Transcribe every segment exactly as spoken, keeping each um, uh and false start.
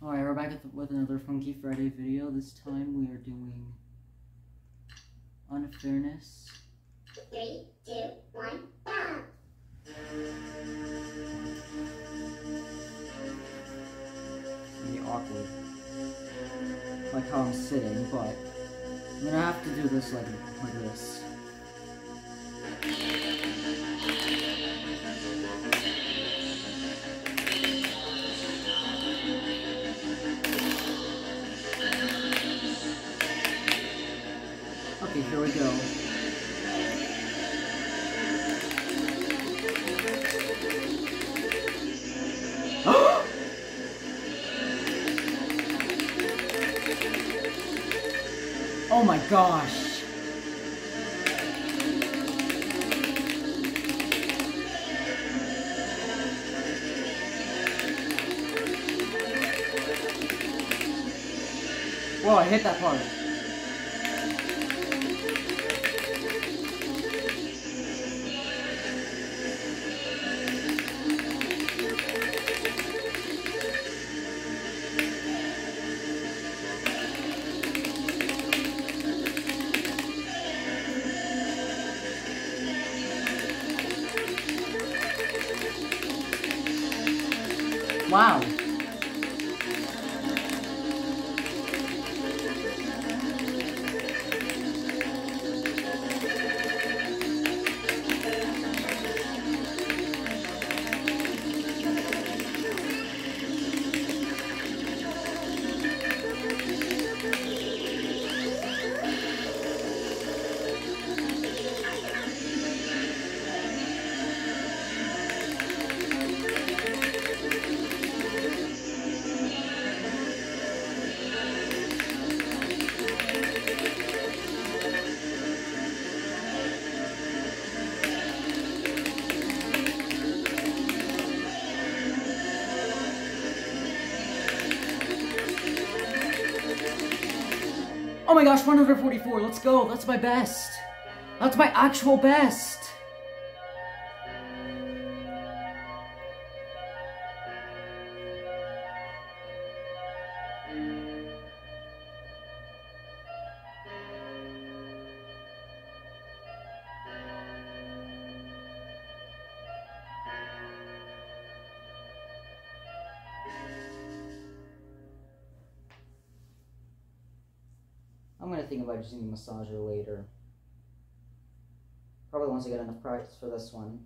Alright, we're back with another Funky Friday video. This time we are doing Unfairness. Three, two, one, go! It's gonna be awkward. Like how I'm sitting, but I'm gonna have to do this like, like this. Okay, here we go. Oh my gosh. Whoa, I hit that part. Wow. Oh my gosh, one hundred forty-four, let's go, that's my best. That's my actual best. I'm gonna think about using the massager later. Probably once I get enough practice for this one.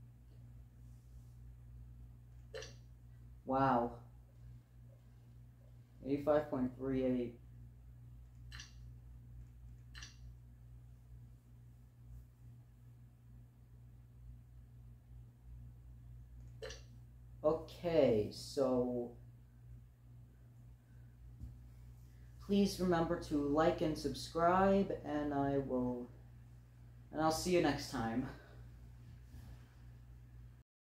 Wow. eighty-five point three eight. Okay, so please remember to like and subscribe, and I will, and I'll see you next time.